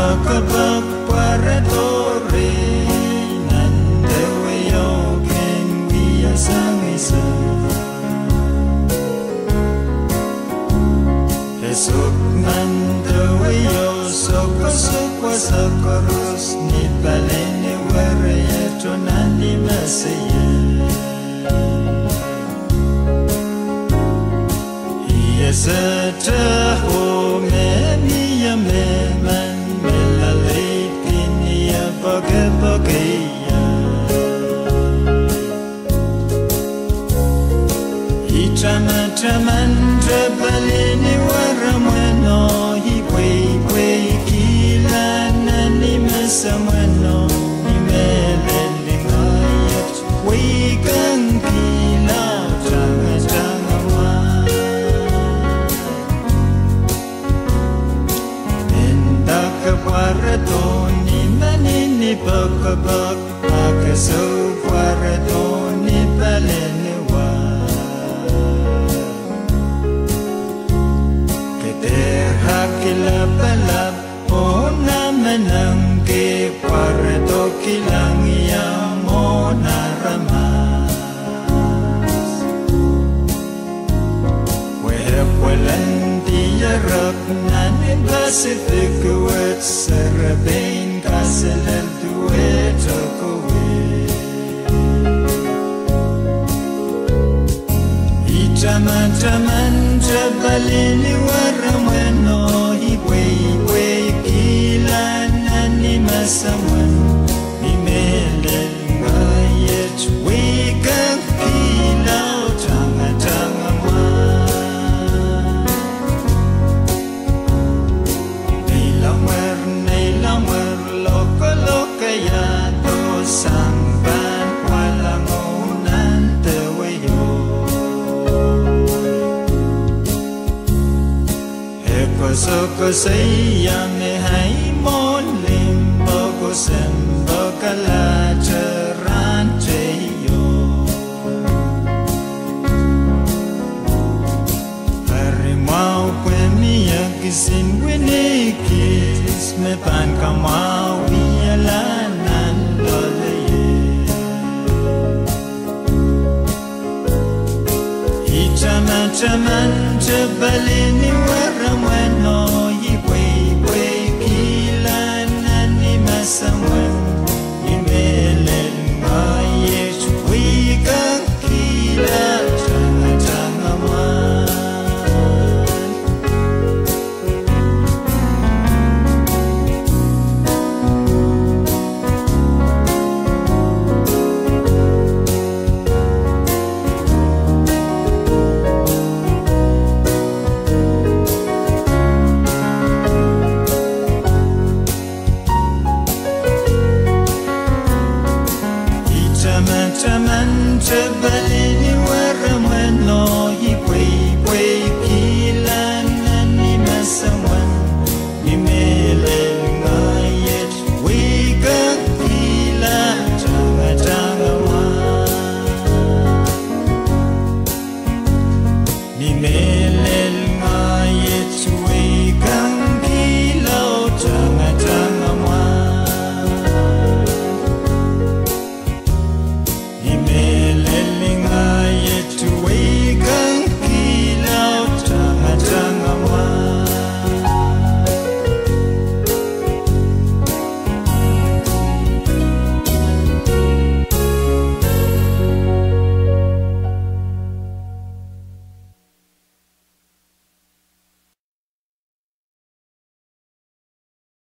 bakabak para tore nandewe yo ken biya sangisa esok nandewe yo soko soko sakoros ni palene were yeto nandi maseye yesata home niya meman melaleit kiniya pagapagaya itramatraman trabalini waramweno hikwekwe kilanani masamweno nimelelingayat weikang kila tranga-tranga Paradoni manini bakabak akaso paradoni palenewa keder hakila palap ona menangke parado kilang yang ona ramas wehepulan diyarak nanin Pacific Sarabain kasalan duet akowe Itraman-traman trabalini waramweno Iwe kilan ani masamwan Imelel ngayet wikang kilaw tanga-tanga Sangban walang unan tewayo Eko sayame hay molim Bogo sembo kalacharan cheyo Harimau kwemiya kisin winikis Me pan kamau wiyalanan Itraman-traman trabalini waramweno